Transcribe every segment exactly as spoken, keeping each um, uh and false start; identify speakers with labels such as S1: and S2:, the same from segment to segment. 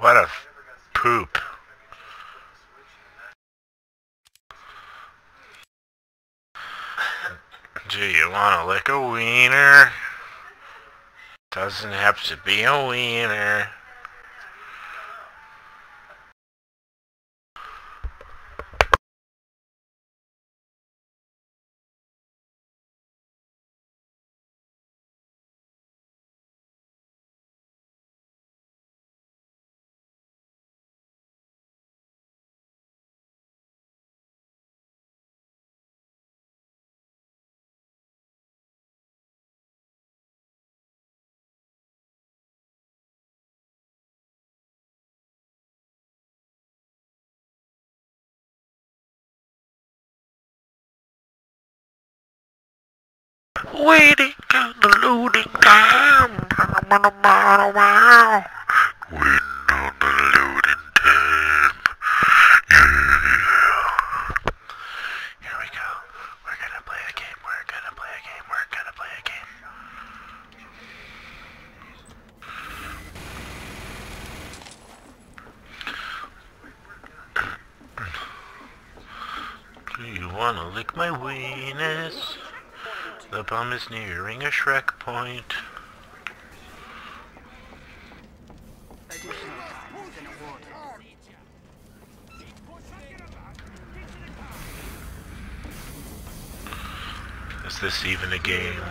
S1: What a poop. Do you want to lick a wiener? Doesn't have to be a wiener. Waiting on the loading time. Waiting on the loading time. Yeah. Here we go. We're gonna play a game. We're gonna play a game. We're gonna play a game. Do you wanna lick my weenus? The bomb is nearing a Shrek point. Is this even a game?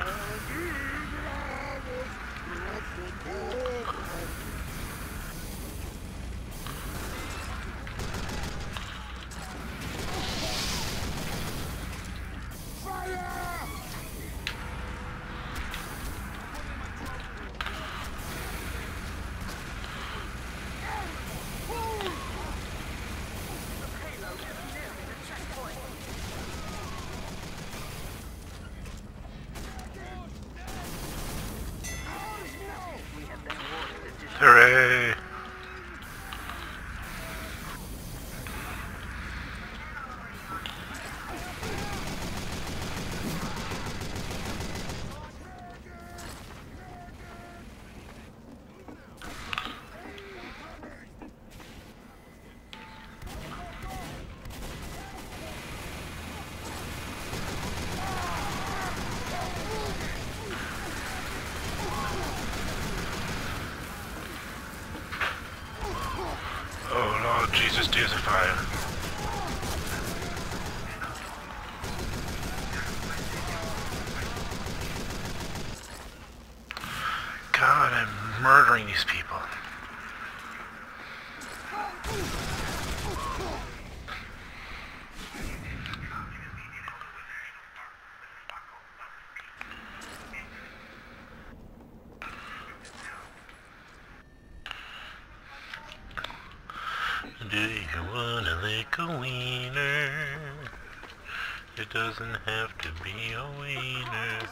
S1: Hooray! Oh Lord Jesus, tears of fire. God, I'm murdering these people. Do you wanna lick a wiener? It doesn't have to be a wiener.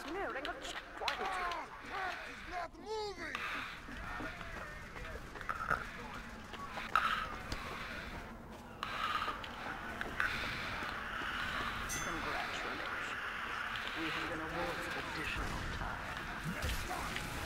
S2: We have been awarded additional time.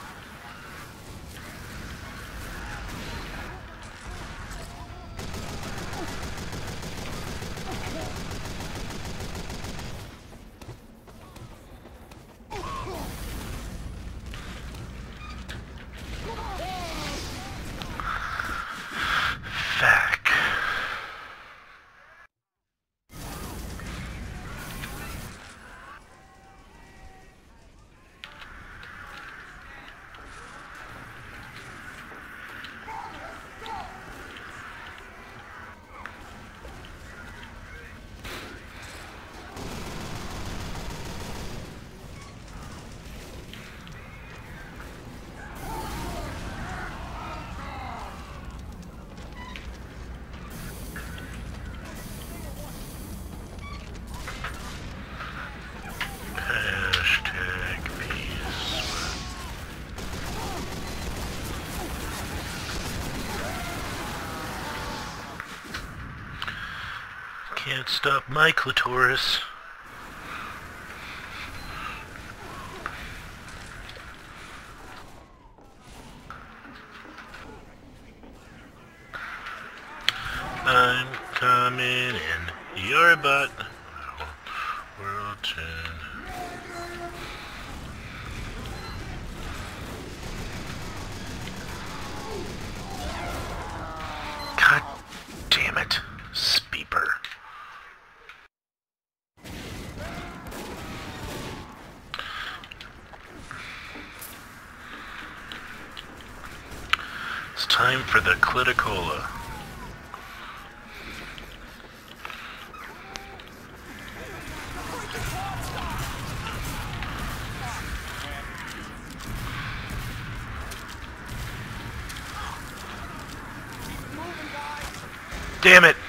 S1: Fuck. Hashtag peace. Can't stop my clitoris. World ten. God damn it, Speeper. It's time for the Cliticola. Damn it!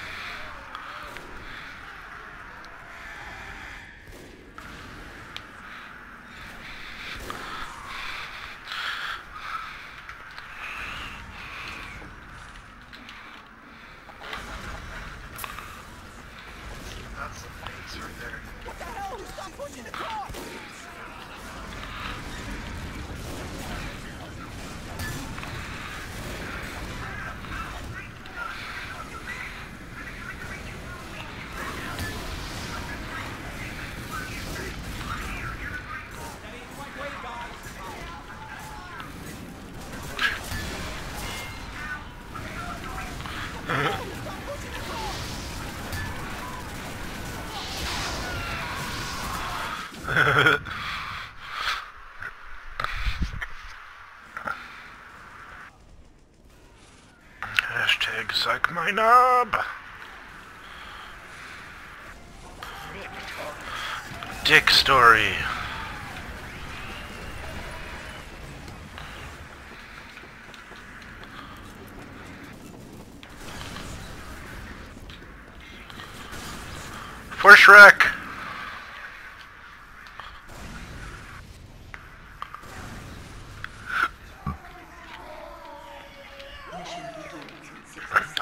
S3: That's the face right there.
S2: What the hell? Stop pushing the car!
S1: Hashtag suck my knob. Dick story. For Shrek.
S2: Mission begins in sixty seconds.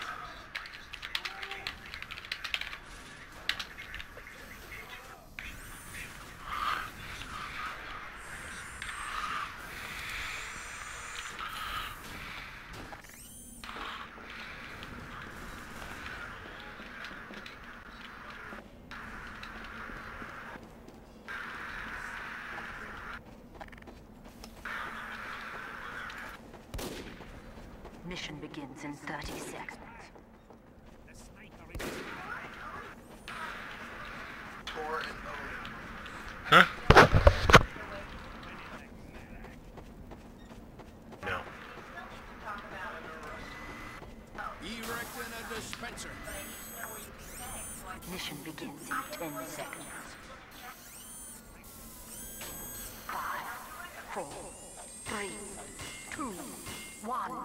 S2: Mission begins in thirty seconds.
S3: Tor and Odin.
S1: Huh? No.
S4: Erecting a dispenser.
S2: Mission begins in ten seconds. Five, four, three, two, one.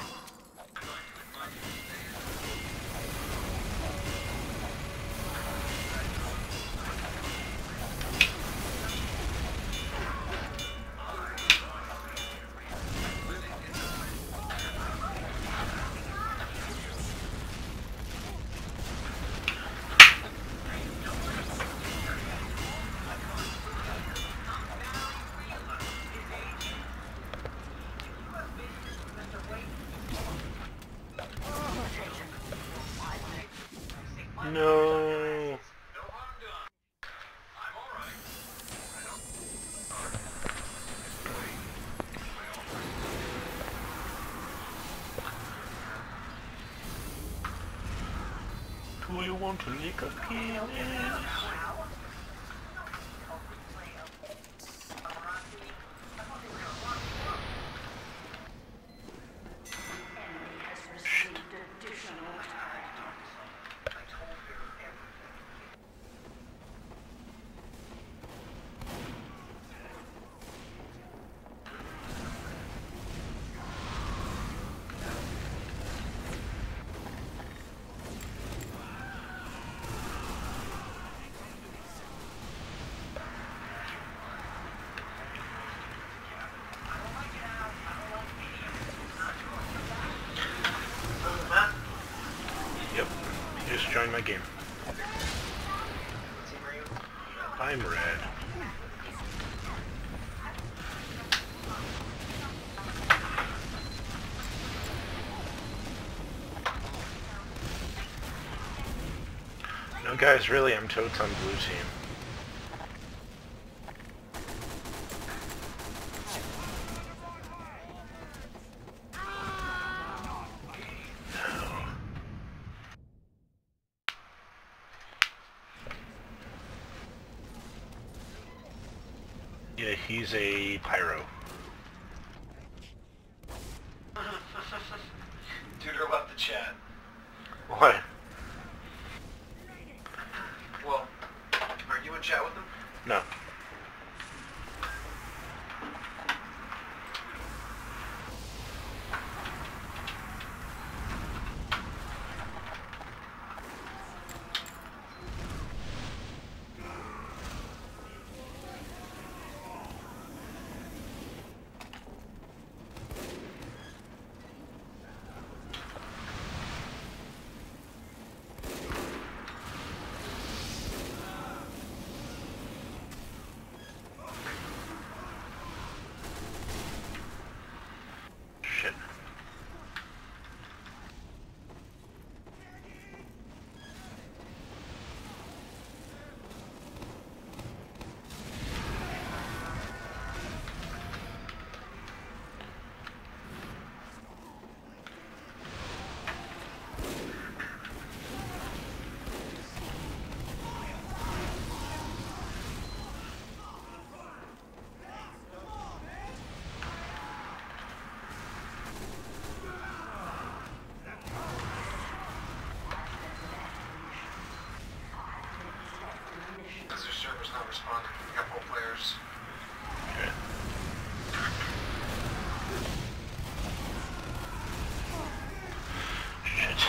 S1: No. Do you want to lick a penis? Yep, you just joined my game. I'm red. No guys, really, I'm totes on blue team. Yeah, he's a pyro.
S3: Tutor left the chat.
S1: What?
S3: Well, are you in chat with him?
S1: No. Shit.
S3: Because their server's not responding. We got more players.
S1: Okay. Shit.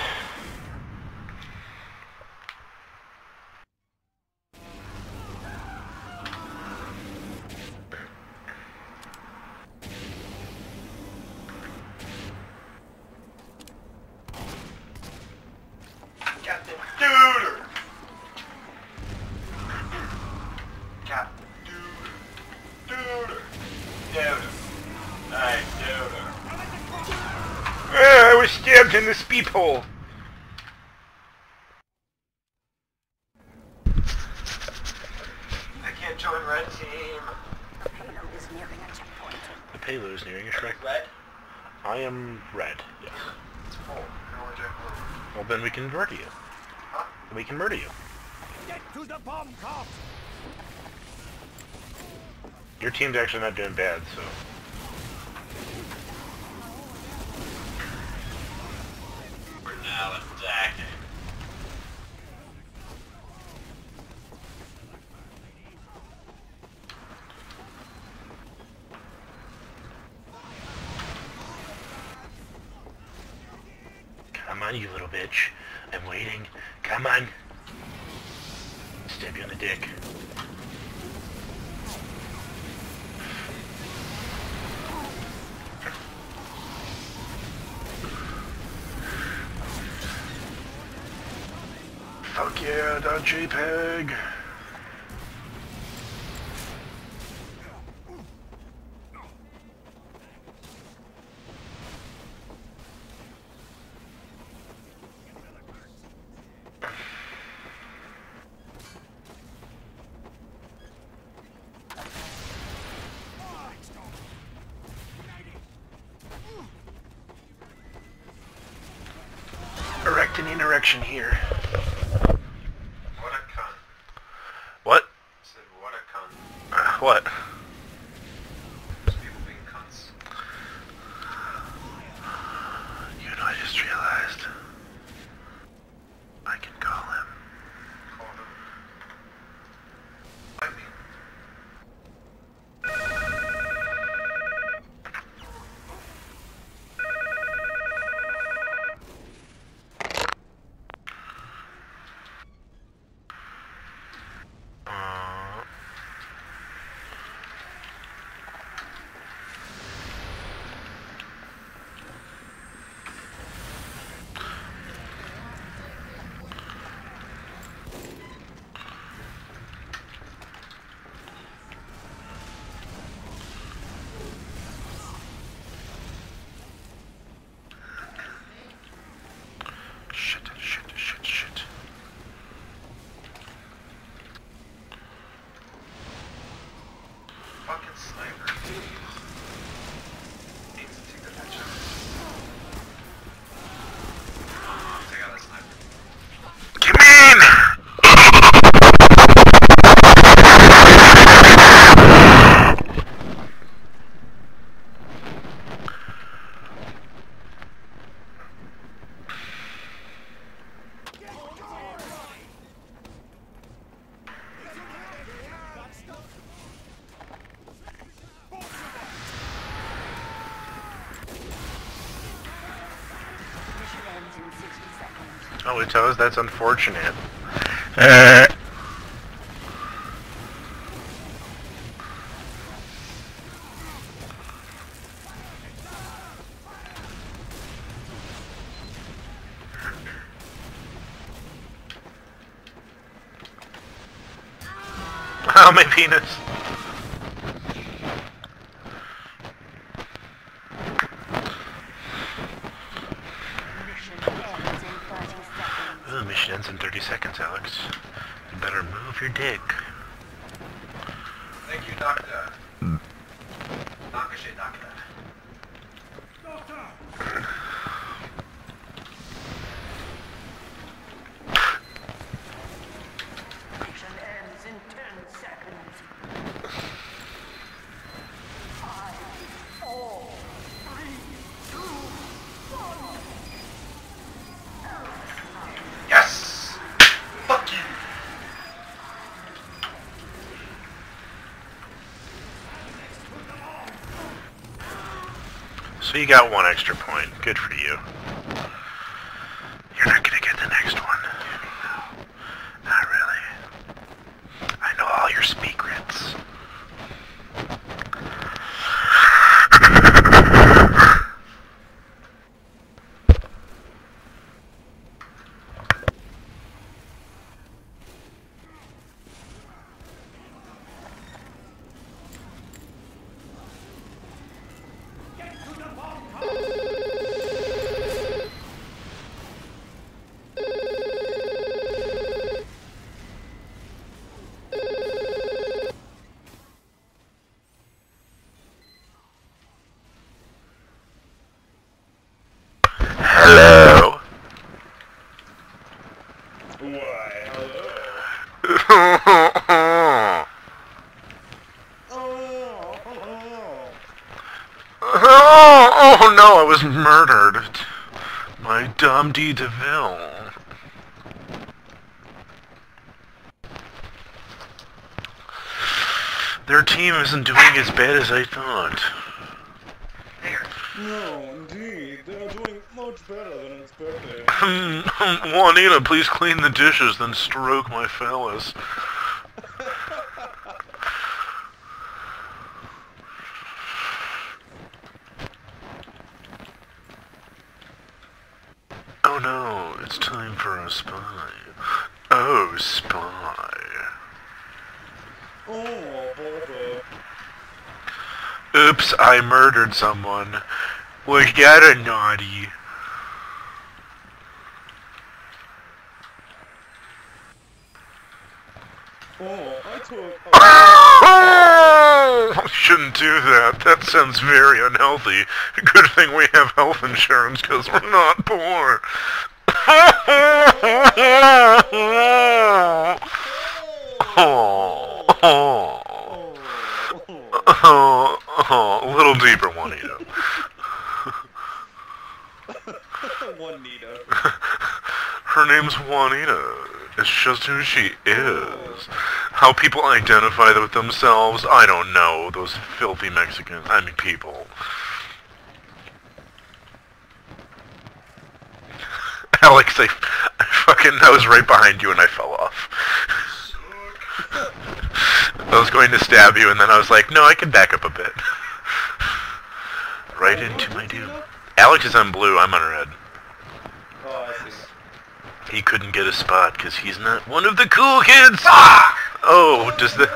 S3: Captain Duder! Captain Duder! Duder! Duder! Hey, Duder!
S1: Ah, I was stabbed in the speep hole.
S3: I can't join red team.
S2: The payload is nearing a checkpoint.
S1: The payload is nearing a strike.
S3: Red?
S1: I am red. Yes.
S3: It's full. I can only join blue.
S1: Well, then we can murder you.
S3: Huh?
S1: We can murder you.
S4: Get to the bomb cart!
S1: Your team's actually not doing bad, so.
S3: We're now attacking.
S1: Come on, you little bitch. I'm waiting. Come on. Stab you in the dick. Fuck yeah, the JPEG. Erect an erection here.
S3: What a cunt.
S1: What?
S3: I said, what a cunt.
S1: Uh, what?
S3: There's people being cunts.
S1: You know, I just realized I can call him.
S3: Call them. I mean,
S1: Uh, shit, shit, shit, shit.
S3: fucking sniper. Needs to take the picture. Take out that sniper.
S1: Come in! Oh, it does? That's unfortunate. Uh. Oh, my penis. Mission ends in thirty seconds, Alex. You better move your dick.
S3: Thank you, Doctor. Nakashe, Doctor.
S2: Mission ends in ten seconds. Five, four, three, two, one.
S3: Yes! Fuck you!
S1: So you got one extra point. Good for you. You're not gonna get the next one. Not really. I know all your secrets. Hello?
S5: Why, hello. Oh,
S1: oh, oh no, I was murdered. My Dom D. DeVille. Their team isn't doing as bad as I thought.
S5: no, indeed. They're doing much better than expected.
S1: Juanita, please clean the dishes, then stroke my phallus. Oh no, it's time for a spy. Oh, spy.
S5: Oh, bother.
S1: Oops, I murdered someone. Was that a naughty?
S5: Oh, I took...
S1: Oh, I shouldn't do that. That sounds very unhealthy. Good thing we have health insurance because we're not poor. Oh, oh, oh, oh, a little deeper, Juanita.
S5: Juanita.
S1: Her name's Juanita. It's just who she is. How people identify with themselves, I don't know. Those filthy Mexicans. I mean, people. Alex, I, I fucking, I was right behind you and I fell off. I was going to stab you and then I was like, no, I can back up a bit. Right into my doom. Alex is on blue, I'm on red.
S5: Oh, I see.
S1: He couldn't get a spot because he's not one of the cool kids! Fuck! Oh, does the...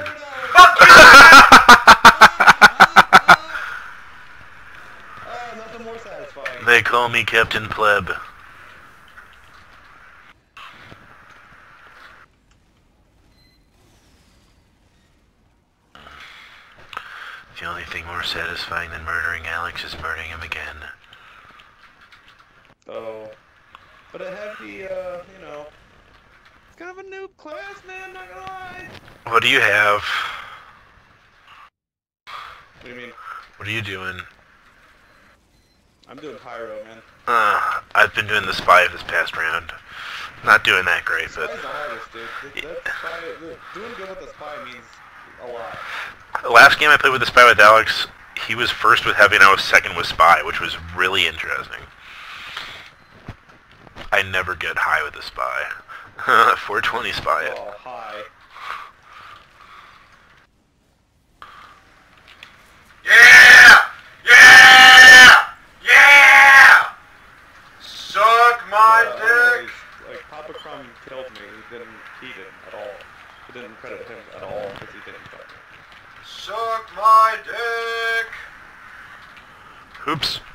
S5: Ah, nothing more satisfying.
S1: They call me Captain Pleb. The only thing more satisfying than murdering Alex is murdering him again.
S5: Oh. But I have the, uh, you know... It's kind of a noob class, man, not gonna lie.
S1: What do you have?
S5: What do you mean?
S1: What are you doing?
S5: I'm doing pyro, man.
S1: Uh, I've been doing the spy this past round. Not doing that great, but...
S5: Spy's the hardest, dude. That, that spy, the, doing good with the spy means a lot.
S1: The last game I played with the spy with Alex, he was first with heavy and I was second with spy, which was really interesting. I never get high with a spy. four twenty spy it.
S5: Oh, hi.
S3: Yeah! Yeah! Yeah! Suck my
S5: Uh,
S3: dick!
S5: always, like, Papa Crumb killed me. He didn't, he didn't at all. He didn't credit him at all because he didn't kill me.
S3: Suck my dick!
S1: Oops.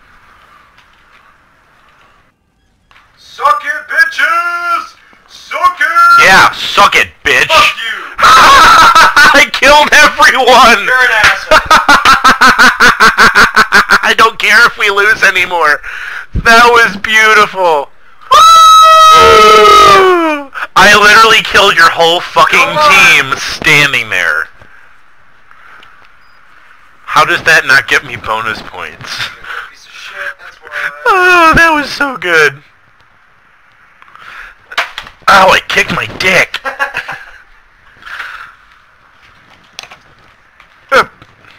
S3: Suck it, bitches! Suck it!
S1: Yeah, suck it, bitch!
S3: Fuck you!
S1: I killed everyone!
S3: You're an asshole!
S1: I don't care if we lose anymore. That was beautiful. Woo! I literally killed your whole fucking
S3: Come on.
S1: team standing there. How does that not get me bonus points?
S3: Piece of shit, that's why.
S1: Oh, that was so good. Oh, I kicked my dick. Hup.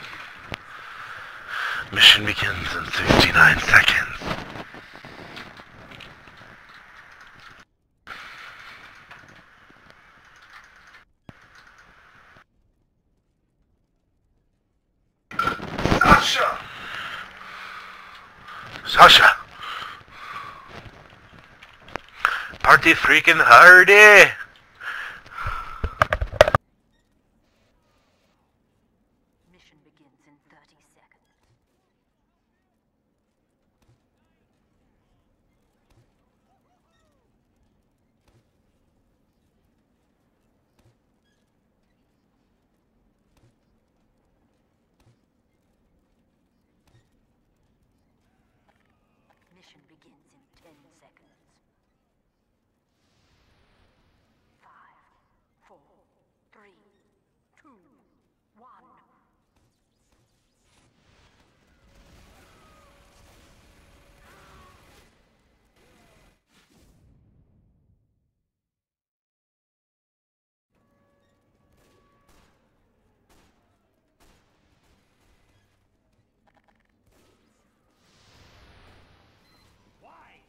S1: Mission begins in sixty-nine seconds.
S3: Sasha!
S1: Sasha! Party freaking hardy!
S2: Mission begins in thirty seconds. Mission begins in ten seconds. Five, four, three, two, one.
S4: Why?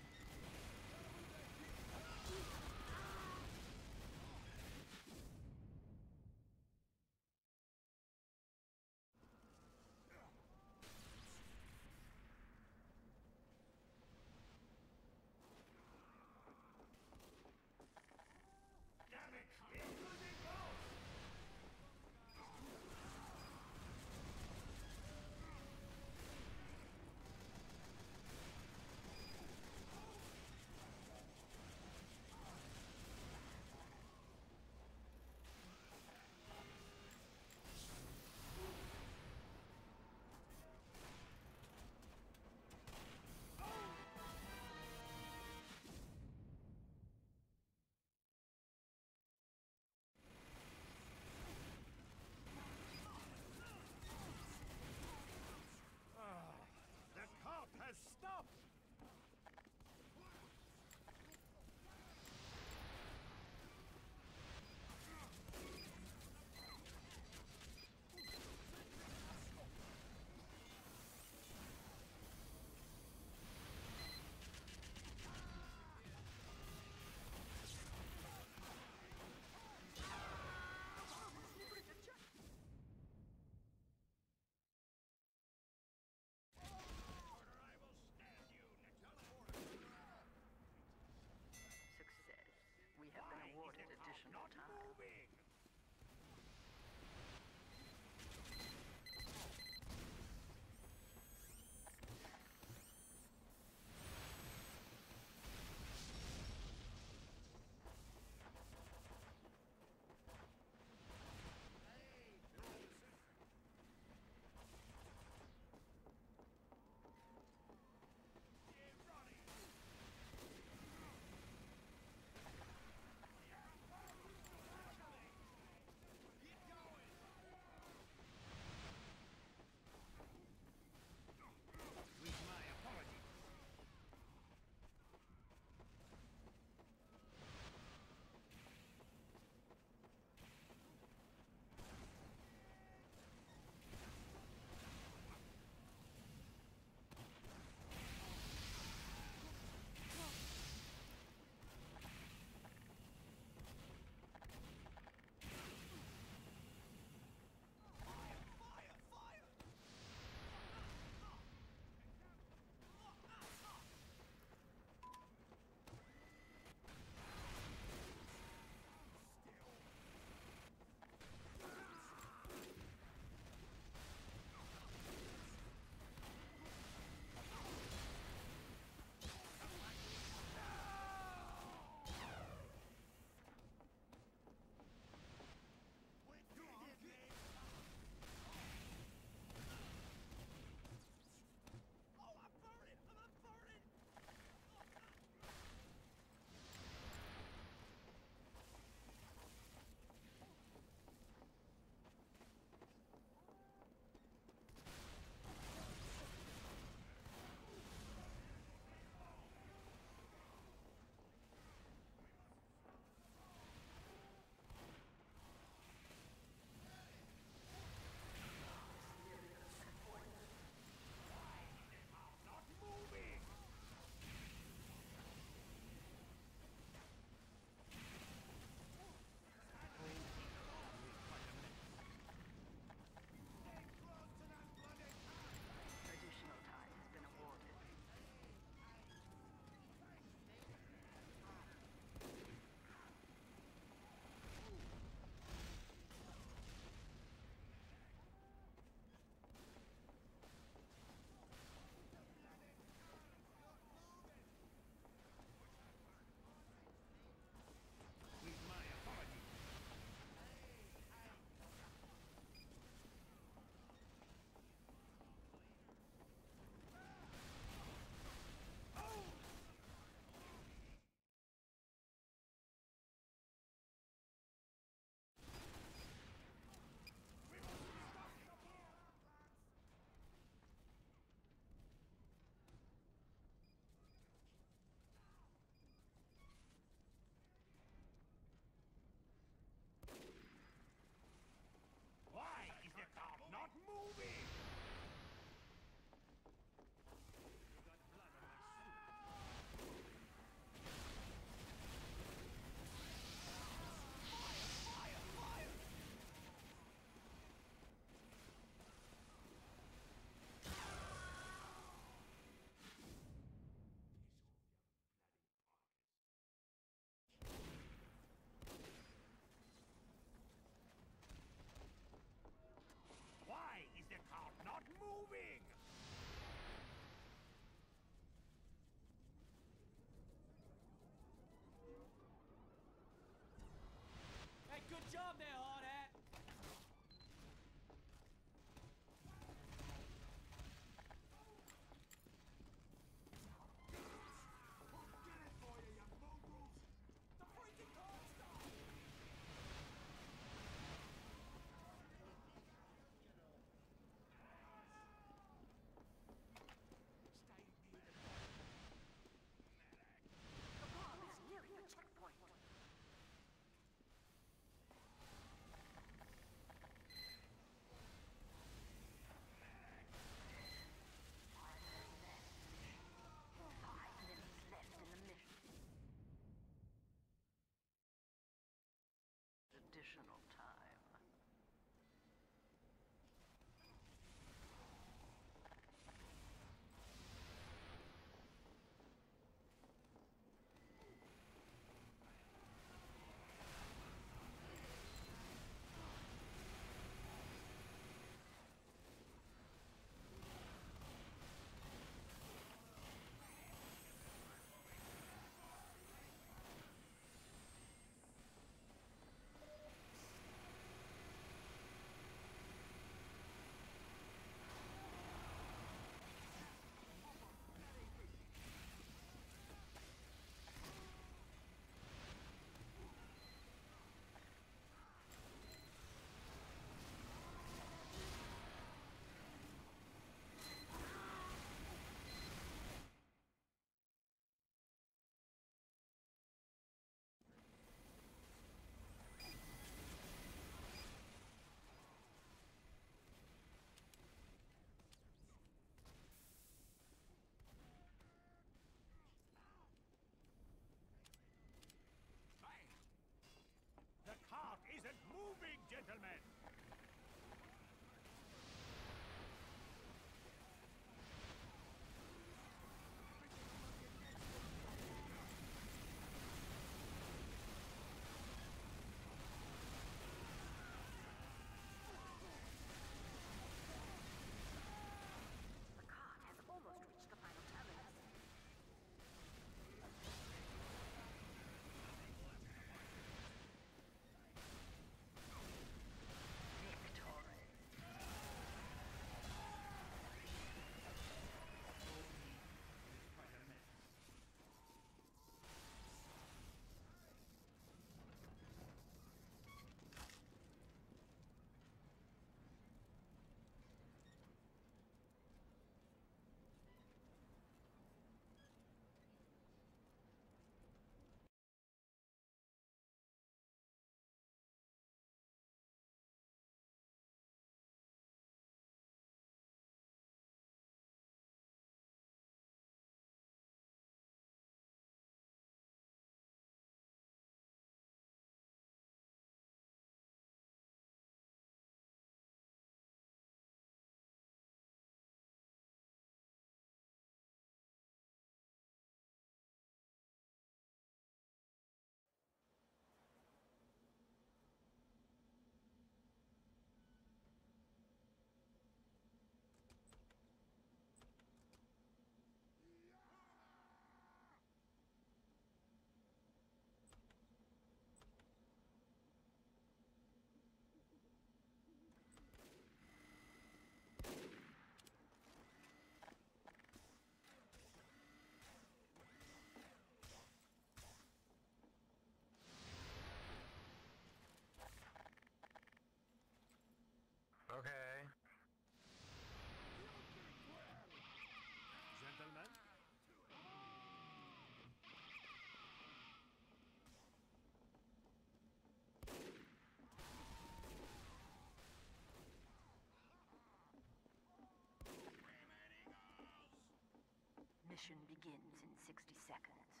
S2: Mission begins in sixty seconds.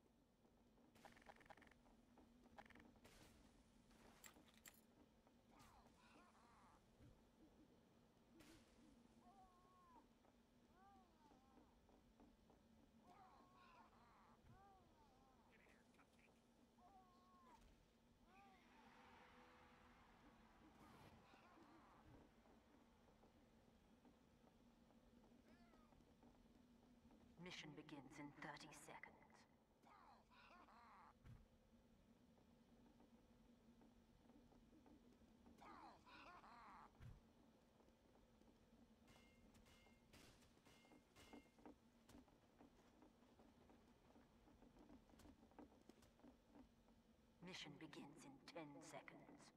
S2: Mission begins in thirty seconds. Mission begins in ten seconds.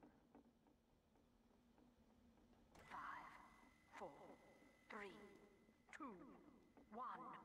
S2: Five, four, three, two, one.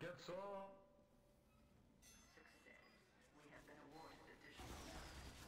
S3: Get some.
S2: Success. We have been awarded additional time.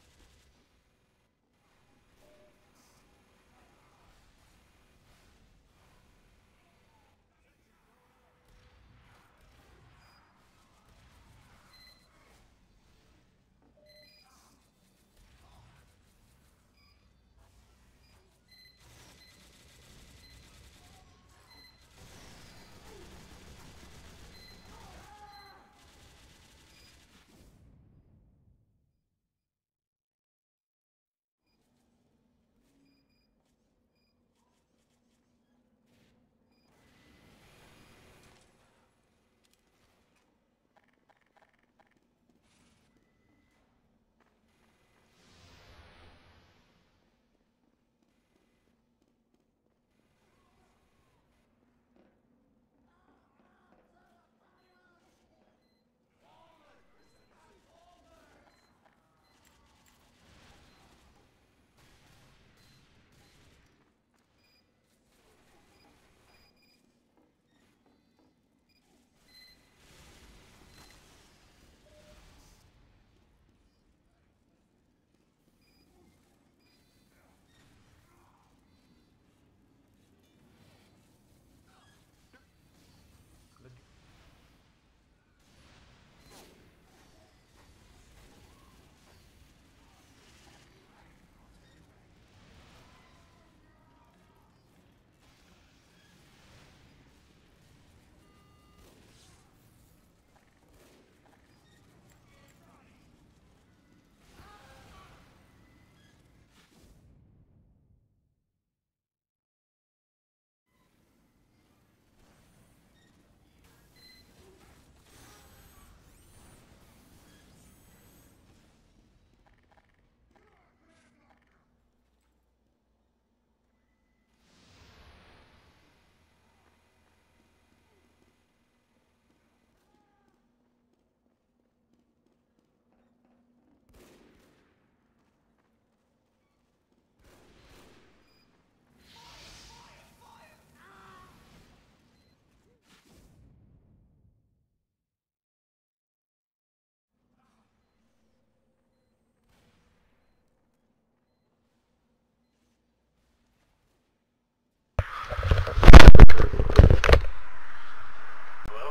S1: Hello?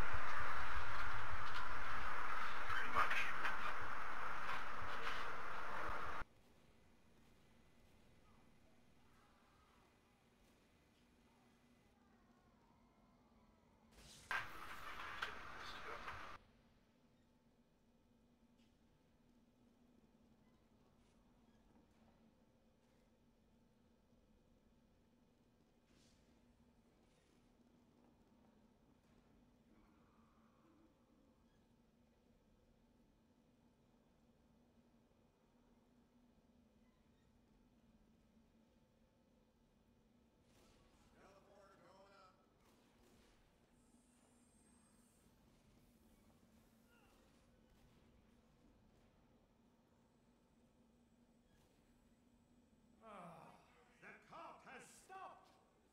S1: Pretty much.
S4: The cult has stopped!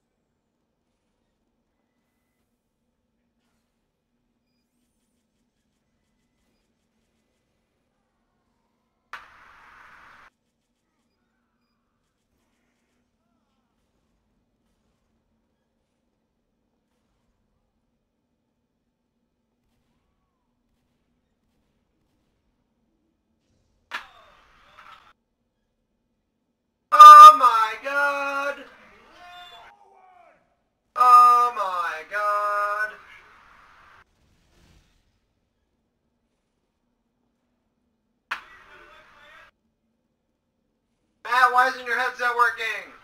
S3: Oh my god! Oh my god! Matt, why isn't your headset working?